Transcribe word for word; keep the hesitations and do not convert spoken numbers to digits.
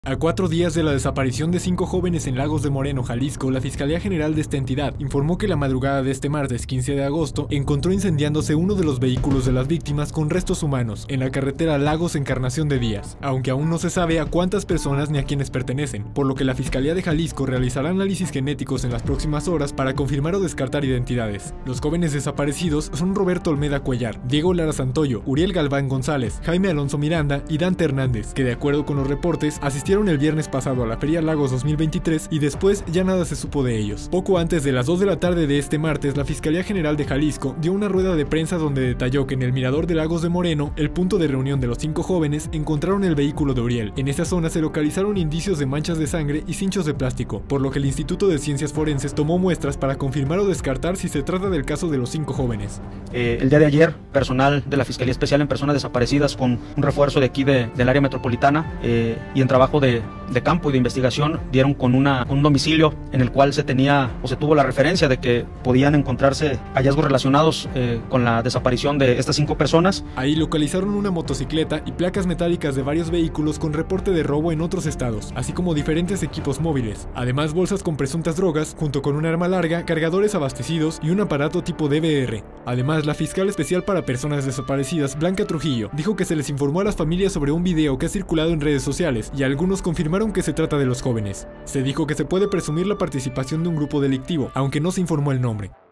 A cuatro días de la desaparición de cinco jóvenes en Lagos de Moreno, Jalisco, la Fiscalía General de esta entidad informó que la madrugada de este martes quince de agosto encontró incendiándose uno de los vehículos de las víctimas con restos humanos en la carretera Lagos Encarnación de Díaz, aunque aún no se sabe a cuántas personas ni a quiénes pertenecen, por lo que la Fiscalía de Jalisco realizará análisis genéticos en las próximas horas para confirmar o descartar identidades. Los jóvenes desaparecidos son Roberto Olmeda Cuellar, Diego Lara Santoyo, Uriel Galván González, Jaime Alonso Miranda y Dante Hernández, que de acuerdo con los reportes asistieron el viernes pasado a la Feria Lagos dos mil veintitrés y después ya nada se supo de ellos. Poco antes de las dos de la tarde de este martes, la Fiscalía General de Jalisco dio una rueda de prensa donde detalló que en el mirador de Lagos de Moreno, el punto de reunión de los cinco jóvenes, encontraron el vehículo de Uriel. En esa zona se localizaron indicios de manchas de sangre y cinchos de plástico, por lo que el Instituto de Ciencias Forenses tomó muestras para confirmar o descartar si se trata del caso de los cinco jóvenes. Eh, el día de ayer, personal de la Fiscalía Especial en Personas Desaparecidas con un refuerzo de aquí de, del área metropolitana eh, y en trabajo de, de campo y de investigación dieron con una, un domicilio en el cual se tenía o se tuvo la referencia de que podían encontrarse hallazgos relacionados eh, con la desaparición de estas cinco personas. Ahí localizaron una motocicleta y placas metálicas de varios vehículos con reporte de robo en otros estados, así como diferentes equipos móviles, además bolsas con presuntas drogas, junto con un arma larga, cargadores abastecidos y un aparato tipo D V R. Además, la fiscal especial para personas desaparecidas, Blanca Trujillo, dijo que se les informó a las familias sobre un video que ha circulado en redes sociales y algunos confirmaron que se trata de los jóvenes. Se dijo que se puede presumir la participación de un grupo delictivo, aunque no se informó el nombre.